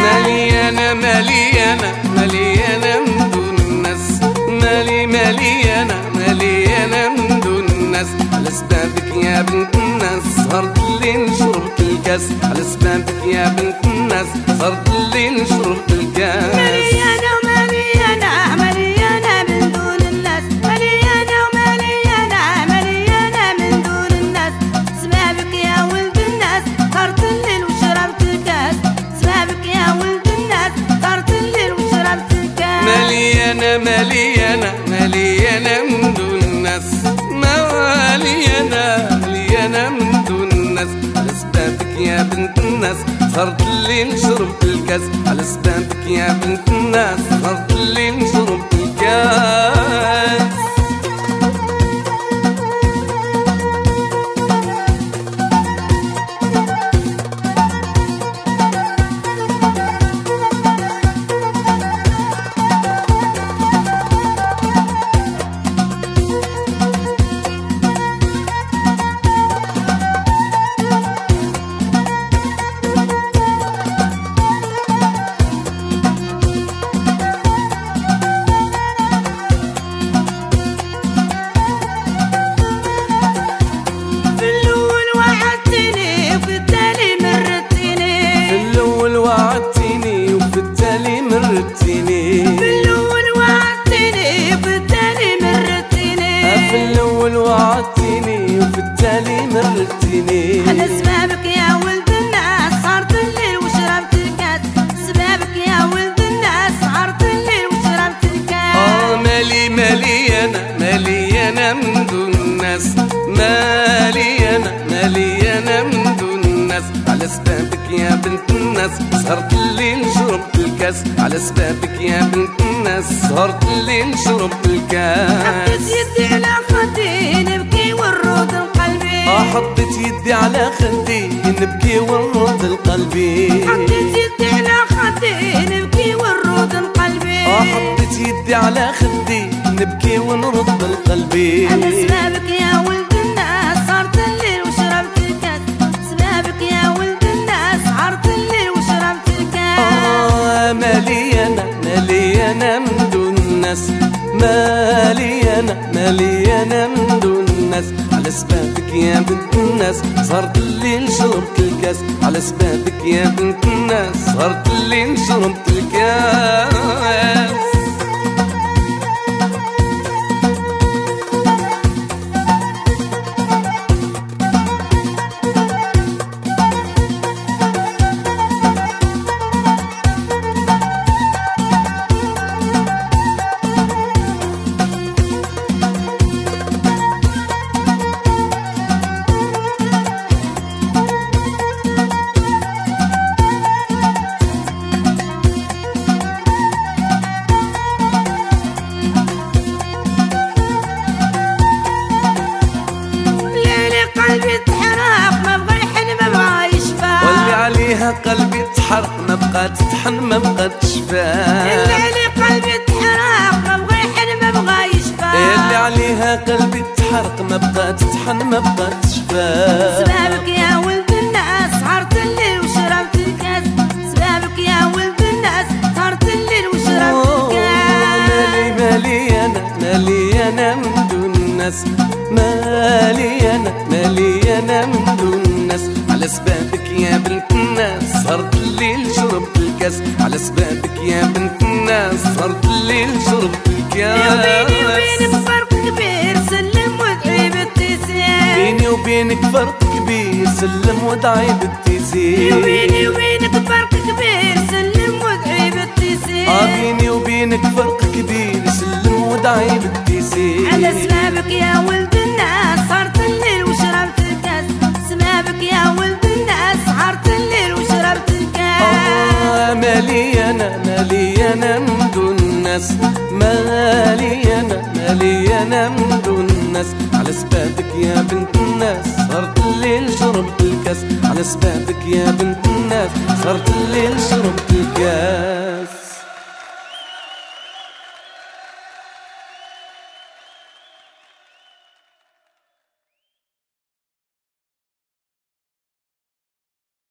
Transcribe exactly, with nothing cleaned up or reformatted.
مليانة مليانة مليانة من دون الناس، مالي مليانة مليانة من دون الناس، على سبابك يا بنت الناس سهرت الليل شربت الكاس، على سبابك يا بنت الناس سهرت الليل شربت الكاس. مليانة ومليانة مليانة من دون الناس، مليانة ومليانة مليانة من دون الناس، سبابك يا ولد الناس سهرت الليل وشربت الكاس، سبابك يا ولد الناس سهرت الليل وشربت الكاس. مليانة مليانة مليانة من دون الناس، مليانة مليانة من دون الناس، على سبابك يا بنت الناس سهرت الليل شربت الكاس، على سبابك يا بنت الناس سهرت الليل شربت الكاس. بالأول وعدتني وفي التالي مرتيني، في الأول وعدتني وفي التالي مرتيني، على سبابك يا ولد الناس سهرت الليل وشربت الكاس، سبابك يا ولد الناس سهرت الليل وشربت الكاس. آه مالي مليانة مليانة من دون الناس، مليانة مليانة من دون الناس، على سبابك يا بنت الناس سهرت الليل شربت الكاس، على سبابك يا بنت الناس سهرت الليل شربت الكاس. حطيت يدي على خدي نبكي ونرد القلبي، اه حطيت يدي على خدي نبكي ونرد القلبي، حطيت يدي على خدي نبكي ونرد القلبي، اه حطيت يدي على خدي نبكي ونرد القلبي، على سبابك يا ولد الناس سهرت الليل وشربت الكاس، سبابك يا ولد الناس سهرت الليل وشربت الكاس. آه مليانة مليانة من دون الناس، مليانة مليانة من دون الناس، على سبابك يا بنت الناس سهرت الليل شربت الكاس، على سبابك يا بنت الناس سهرت الليل شربت الكاس. قلبي تحرق ما بغى يحن ما بغى يشفى، واللي عليها قلبي تحرق ما بقى تتحن ما بقى تشفى، اللي علي قلبي تحرق ما بغى يحن ما بغى يشفى، اللي عليها قلبي تحرق ما بقى تتحن ما بقى تشفى. سبابك يا ولد الناس سهرت الليل وشربت الكاس، سبابك يا ولد الناس سهرت الليل وشربت الكاس. مالي مليانة مليانة من دون الناس، مليانة مليانة من دون الناس، على سبابك يا بنت الناس سهرت الليل شربت الكاس، على سبابك يا بنت الناس سهرت الليل شربت الكاس. بيني وبينك فرق كبير سلم وادعي بالتيسير، بيني وبينك فرق كبير سلم وادعي بالتيسير، بيني وبينك فرق كبير سلم وادعي بالتيسير، اه بيني وبينك فرق كبير سلم وادعي بالتيسير، على سبابك يا ولد الناس سهرت الليل وشربت الكاس، سبابك يا ولد الناس سهرت الليل وشربت الكاس. آه مليانة مليانة من دون الناس، مليانة مليانة من دون الناس، على سبابك يا بنت الناس سهرت الليل شربت الكاس، على سبابك يا بنت الناس سهرت الليل شربت الكاس.